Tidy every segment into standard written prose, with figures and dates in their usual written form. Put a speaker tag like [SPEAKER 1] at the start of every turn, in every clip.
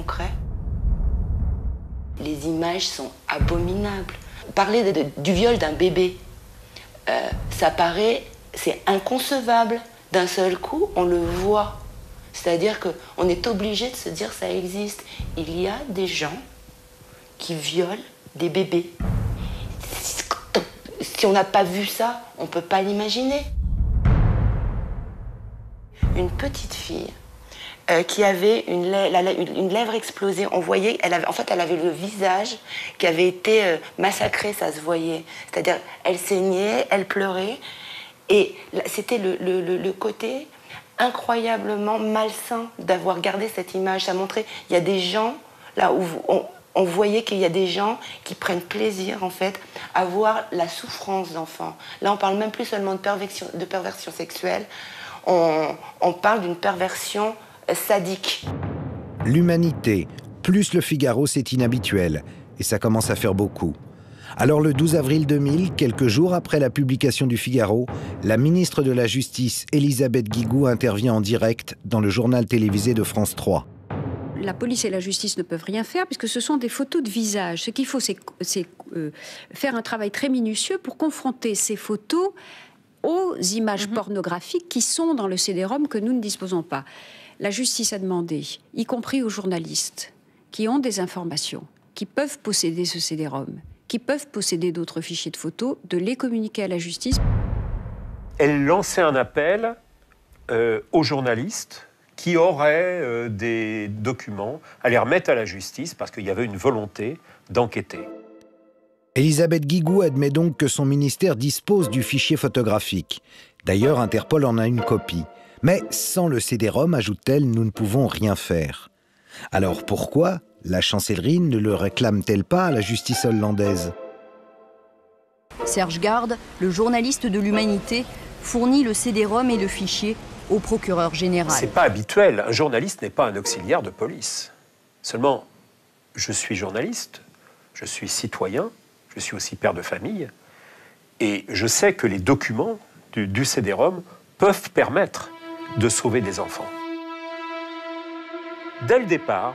[SPEAKER 1] concret. Les images sont abominables. Parler du viol d'un bébé, ça paraît, c'est inconcevable. D'un seul coup, on le voit. C'est-à-dire qu'on est obligé de se dire ça existe. Il y a des gens qui violent des bébés. Si on n'a pas vu ça, on ne peut pas l'imaginer. Une petite fille qui avait une lèvre explosée. On voyait, elle avait le visage qui avait été massacré, ça se voyait. C'est-à-dire, elle saignait, elle pleurait. Et c'était le côté incroyablement malsain d'avoir gardé cette image. Ça montrait, il y a des gens, là où on voyait qu'il y a des gens qui prennent plaisir, en fait, à voir la souffrance d'enfants. Là, on parle même plus seulement de perversion sexuelle, on parle d'une perversion sadique.
[SPEAKER 2] L'Humanité, plus Le Figaro, c'est inhabituel. Et ça commence à faire beaucoup. Alors le 12 avril 2000, quelques jours après la publication du Figaro, la ministre de la Justice, Elisabeth Guigou, intervient en direct dans le journal télévisé de France 3.
[SPEAKER 3] La police et la justice ne peuvent rien faire puisque ce sont des photos de visage. Ce qu'il faut, c'est faire un travail très minutieux pour confronter ces photos aux images pornographiques qui sont dans le CD-ROM que nous ne disposons pas. La justice a demandé, y compris aux journalistes qui ont des informations, qui peuvent posséder ce CD-ROM, qui peuvent posséder d'autres fichiers de photos, de les communiquer à la justice.
[SPEAKER 4] Elle lançait un appel aux journalistes qui auraient des documents à les remettre à la justice parce qu'il y avait une volonté d'enquêter.
[SPEAKER 2] Elisabeth Guigou admet donc que son ministère dispose du fichier photographique. D'ailleurs, Interpol en a une copie. Mais sans le CD-ROM, ajoute-t-elle, nous ne pouvons rien faire. Alors pourquoi la chancellerie ne le réclame-t-elle pas à la justice hollandaise?
[SPEAKER 5] Serge Garde, le journaliste de l'Humanité, fournit le CD-ROM et le fichier au procureur général.
[SPEAKER 4] C'est pas habituel. Un journaliste n'est pas un auxiliaire de police. Seulement, je suis journaliste, je suis citoyen, je suis aussi père de famille, et je sais que les documents du CD-ROM peuvent permettre de sauver des enfants. Dès le départ,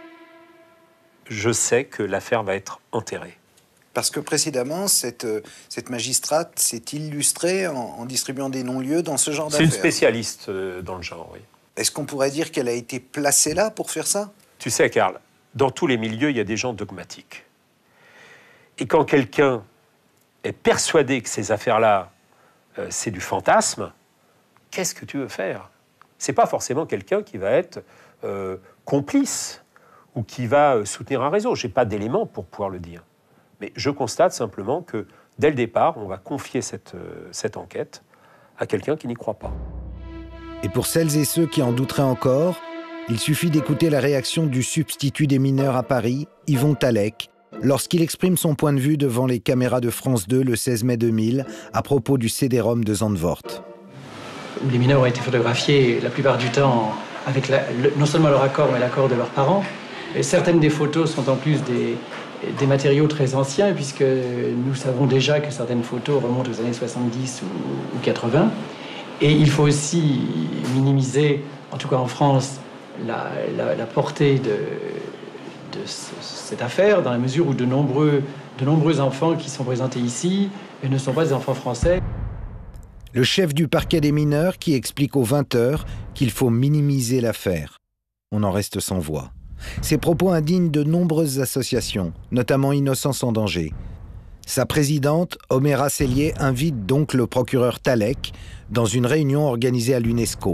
[SPEAKER 4] je sais que l'affaire va être enterrée.
[SPEAKER 2] Parce que précédemment, cette magistrate s'est illustrée en distribuant des non-lieux dans ce genre d'affaires.
[SPEAKER 4] C'est une spécialiste dans le genre, oui.
[SPEAKER 2] Est-ce qu'on pourrait dire qu'elle a été placée là pour faire ça?
[SPEAKER 4] Tu sais, Karl, dans tous les milieux, il y a des gens dogmatiques. Et quand quelqu'un est persuadé que ces affaires-là, c'est du fantasme, qu'est-ce que tu veux faire? C'est pas forcément quelqu'un qui va être complice ou qui va soutenir un réseau. J'ai pas d'éléments pour pouvoir le dire. Mais je constate simplement que, dès le départ, on va confier cette enquête à quelqu'un qui n'y croit pas.
[SPEAKER 2] Et pour celles et ceux qui en douteraient encore, il suffit d'écouter la réaction du substitut des mineurs à Paris, Yvon Talec, lorsqu'il exprime son point de vue devant les caméras de France 2 le 16 mai 2000 à propos du CD-ROM de Zandvoort.
[SPEAKER 6] Où les mineurs ont été photographiés la plupart du temps avec non seulement leur accord, mais l'accord de leurs parents. Et certaines des photos sont en plus des matériaux très anciens, puisque nous savons déjà que certaines photos remontent aux années 70 ou 80. Et il faut aussi minimiser, en tout cas en France, la portée de cette affaire, dans la mesure où de nombreux enfants qui sont présentés ici ne sont pas des enfants français.
[SPEAKER 2] Le chef du parquet des mineurs qui explique aux 20h qu'il faut minimiser l'affaire. On en reste sans voix. Ces propos indignent de nombreuses associations, notamment Innocence en danger. Sa présidente, Oméra Sellier, invite donc le procureur Talec dans une réunion organisée à l'UNESCO.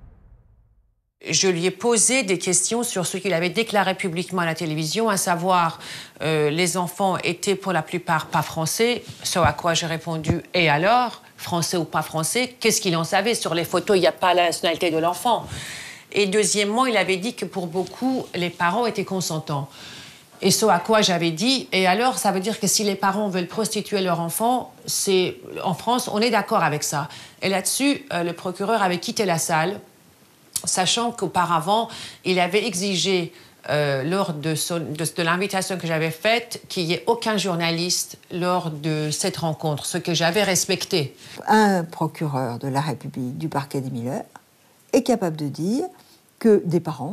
[SPEAKER 7] Je lui ai posé des questions sur ce qu'il avait déclaré publiquement à la télévision, à savoir les enfants étaient pour la plupart pas français, ce à quoi j'ai répondu « et alors ?» Français ou pas français, qu'est-ce qu'il en savait? Sur les photos, il n'y a pas la nationalité de l'enfant. Et deuxièmement, il avait dit que pour beaucoup, les parents étaient consentants. Et ce à quoi j'avais dit, et alors, ça veut dire que si les parents veulent prostituer leur enfant, en France, on est d'accord avec ça. Et là-dessus, le procureur avait quitté la salle, sachant qu'auparavant, il avait exigé, lors de l'invitation que j'avais faite, qu'il n'y ait aucun journaliste lors de cette rencontre, ce que j'avais respecté.
[SPEAKER 8] Un procureur de la République du parquet des mineurs est capable de dire que des parents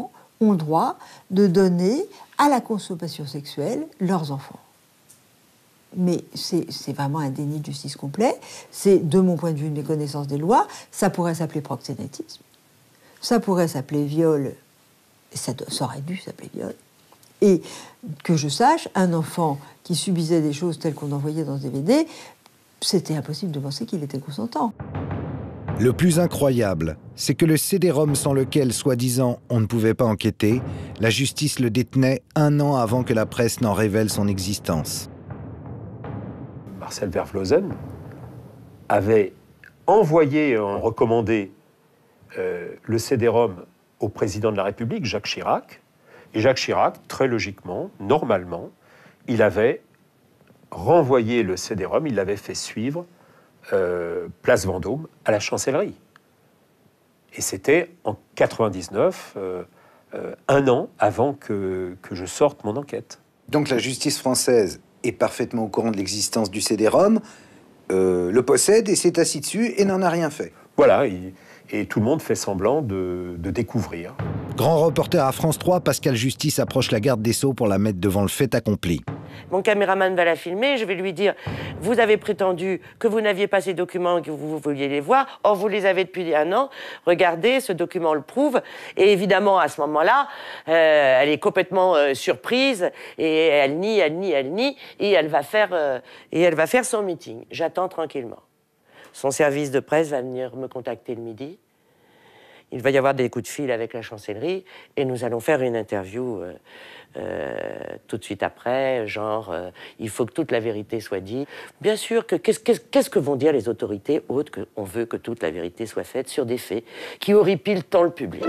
[SPEAKER 8] ont le droit de donner à la consommation sexuelle leurs enfants. Mais c'est vraiment un déni de justice complet. C'est, de mon point de vue, une méconnaissance des lois. Ça pourrait s'appeler proxénétisme. Ça pourrait s'appeler viol. Et ça aurait dû s'appeler viol. Et que je sache, un enfant qui subissait des choses telles qu'on en voyait dans ce DVD, c'était impossible de penser qu'il était consentant.
[SPEAKER 2] Le plus incroyable, c'est que le CD-ROM sans lequel, soi-disant, on ne pouvait pas enquêter, la justice le détenait 1 an avant que la presse n'en révèle son existence.
[SPEAKER 4] Marcel Vervlosen avait envoyé, recommandé le CD-ROM au président de la République, Jacques Chirac. Et Jacques Chirac, très logiquement, normalement, il avait renvoyé le CD-ROM, il l'avait fait suivre place Vendôme à la Chancellerie. Et c'était en 99, 1 an avant que je sorte mon enquête.
[SPEAKER 2] Donc la justice française est parfaitement au courant de l'existence du CD-ROM, le possède et s'est assis dessus et n'en a rien fait.
[SPEAKER 4] Voilà, et tout le monde fait semblant de découvrir.
[SPEAKER 2] Grand reporter à France 3, Pascal Justice approche la garde des Sceaux pour la mettre devant le fait accompli.
[SPEAKER 9] Mon caméraman va la filmer, je vais lui dire « Vous avez prétendu que vous n'aviez pas ces documents et que vous vouliez les voir. Or, vous les avez depuis 1 an. Regardez, ce document le prouve. » Et évidemment, à ce moment-là, elle est complètement surprise et elle nie, et elle va faire son meeting. J'attends tranquillement. Son service de presse va venir me contacter le midi. Il va y avoir des coups de fil avec la chancellerie et nous allons faire une interview tout de suite après, genre il faut que toute la vérité soit dite. Bien sûr, qu'est-ce que vont dire les autorités autres qu'on veut que toute la vérité soit faite sur des faits qui horripilent tant le public.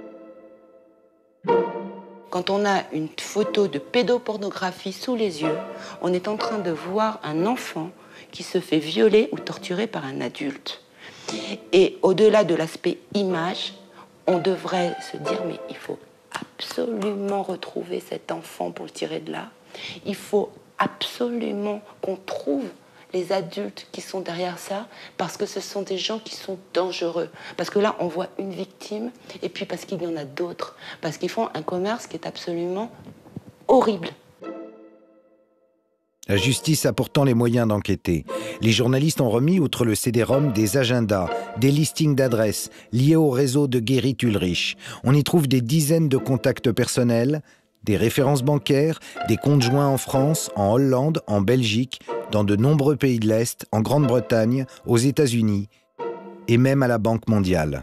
[SPEAKER 1] Quand on a une photo de pédopornographie sous les yeux, on est en train de voir un enfant qui se fait violer ou torturer par un adulte. Et au-delà de l'aspect image, on devrait se dire mais il faut absolument retrouver cet enfant pour le tirer de là. Il faut absolument qu'on trouve les adultes qui sont derrière ça, parce que ce sont des gens qui sont dangereux. Parce que là, on voit une victime, et puis parce qu'il y en a d'autres. Parce qu'ils font un commerce qui est absolument horrible.
[SPEAKER 2] La justice a pourtant les moyens d'enquêter. Les journalistes ont remis, outre le CD-ROM, des agendas, des listings d'adresses liés au réseau de Gerrit Ulrich. On y trouve des dizaines de contacts personnels, des références bancaires, des comptes joints en France, en Hollande, en Belgique, dans de nombreux pays de l'Est, en Grande-Bretagne, aux États-Unis et même à la Banque mondiale.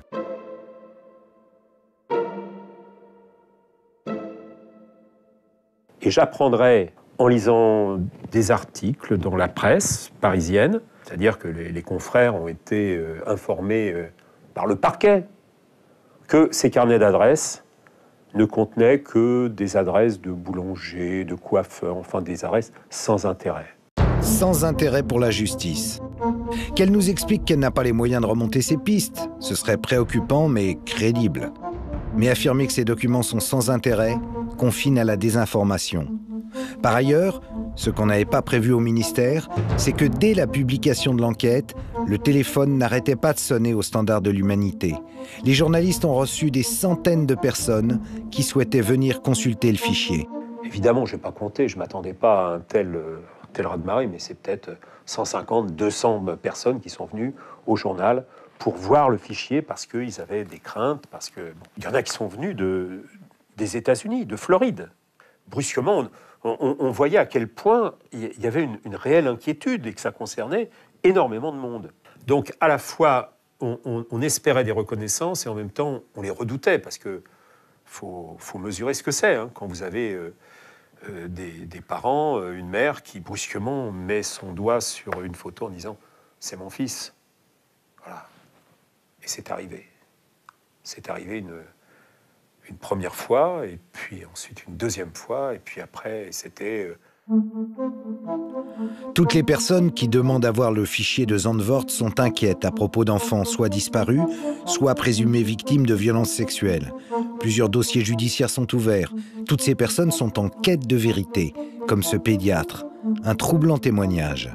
[SPEAKER 4] Et j'apprendrai en lisant des articles dans la presse parisienne, c'est-à-dire que les confrères ont été informés par le parquet que ces carnets d'adresses ne contenaient que des adresses de boulangers, de coiffeurs, enfin des adresses sans intérêt.
[SPEAKER 2] Sans intérêt pour la justice. Qu'elle nous explique qu'elle n'a pas les moyens de remonter ses pistes, ce serait préoccupant mais crédible. Mais affirmer que ces documents sont sans intérêt confine à la désinformation. Par ailleurs, ce qu'on n'avait pas prévu au ministère, c'est que dès la publication de l'enquête, le téléphone n'arrêtait pas de sonner au standard de l'humanité. Les journalistes ont reçu des centaines de personnes qui souhaitaient venir consulter le fichier.
[SPEAKER 4] Évidemment, je n'ai pas compté, je ne m'attendais pas à un tel raz-de-marée, mais c'est peut-être 150, 200 personnes qui sont venues au journal pour voir le fichier parce qu'ils avaient des craintes, parce que il y en a qui sont venus des États-Unis, de Floride. Brusquement, on voyait à quel point il y avait une réelle inquiétude et que ça concernait énormément de monde. Donc, à la fois, on espérait des reconnaissances et en même temps, on les redoutait parce que faut mesurer ce que c'est hein, quand vous avez des parents, une mère qui brusquement met son doigt sur une photo en disant « c'est mon fils ». Voilà. Et c'est arrivé. C'est arrivé une première fois, et puis ensuite une deuxième fois, et puis après, c'était...
[SPEAKER 2] Toutes les personnes qui demandent à voir le fichier de Zandvoort sont inquiètes à propos d'enfants soit disparus, soit présumés victimes de violences sexuelles. Plusieurs dossiers judiciaires sont ouverts. Toutes ces personnes sont en quête de vérité, comme ce pédiatre. Un troublant témoignage.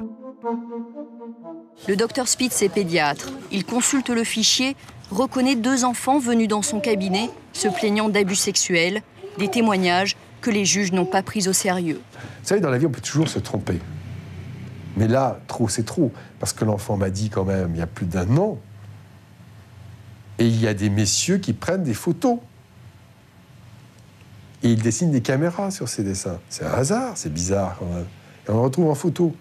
[SPEAKER 5] Le docteur Spitz est pédiatre. Il consulte le fichier, reconnaît 2 enfants venus dans son cabinet, se plaignant d'abus sexuels. Des témoignages que les juges n'ont pas pris au sérieux.
[SPEAKER 10] Vous savez, dans la vie, on peut toujours se tromper. Mais là, trop, c'est trop. Parce que l'enfant m'a dit quand même, il y a plus d'1 an. Et il y a des messieurs qui prennent des photos. Et ils dessinent des caméras sur ces dessins. C'est un hasard, c'est bizarre quand même. Et on le retrouve en photo.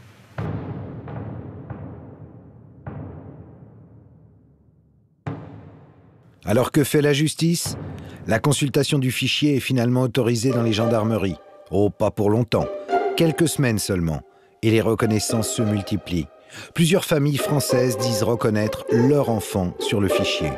[SPEAKER 2] Alors que fait la justice? La consultation du fichier est finalement autorisée dans les gendarmeries. Oh, pas pour longtemps. Quelques semaines seulement. Et les reconnaissances se multiplient. Plusieurs familles françaises disent reconnaître leur enfant sur le fichier.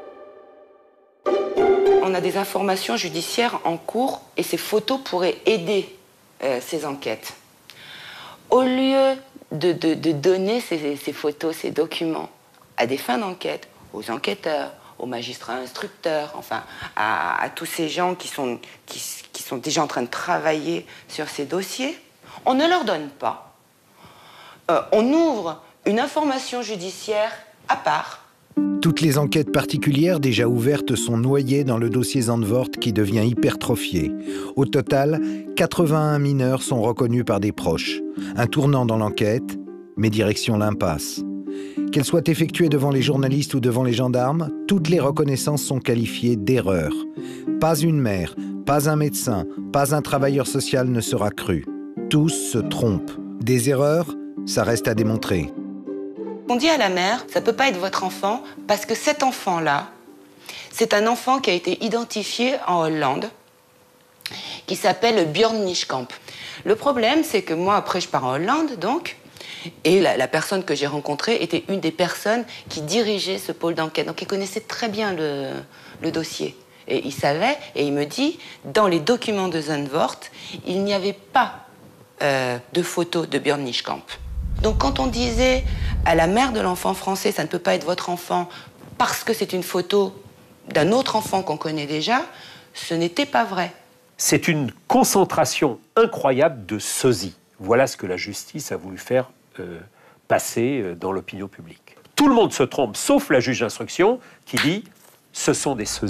[SPEAKER 1] On a des informations judiciaires en cours et ces photos pourraient aider ces enquêtes. Au lieu de donner ces photos, ces documents à des fins d'enquête, aux enquêteurs, aux magistrats instructeurs, enfin à tous ces gens qui sont déjà en train de travailler sur ces dossiers, on ne leur donne pas. On ouvre une information judiciaire à part.
[SPEAKER 2] Toutes les enquêtes particulières déjà ouvertes sont noyées dans le dossier Zandvoort qui devient hypertrophié. Au total, 81 mineurs sont reconnus par des proches. Un tournant dans l'enquête, mais direction l'impasse. Qu'elles soient effectuées devant les journalistes ou devant les gendarmes, toutes les reconnaissances sont qualifiées d'erreurs. Pas une mère, pas un médecin, pas un travailleur social ne sera cru. Tous se trompent. Des erreurs, ça reste à démontrer.
[SPEAKER 1] On dit à la mère, ça ne peut pas être votre enfant, parce que cet enfant-là, c'est un enfant qui a été identifié en Hollande, qui s'appelle Björn Niekamp. Le problème, c'est que moi, après, je pars en Hollande, donc, et la personne que j'ai rencontrée était une des personnes qui dirigeait ce pôle d'enquête. Donc, il connaissait très bien le dossier. Et il savait, et il me dit, dans les documents de Zandvoort, il n'y avait pas de photo de Björn Niekamp. Donc quand on disait à la mère de l'enfant français, ça ne peut pas être votre enfant parce que c'est une photo d'un autre enfant qu'on connaît déjà, ce n'était pas vrai.
[SPEAKER 4] C'est une concentration incroyable de sosie. Voilà ce que la justice a voulu faire passer dans l'opinion publique. Tout le monde se trompe, sauf la juge d'instruction qui dit « ce sont des sosies ».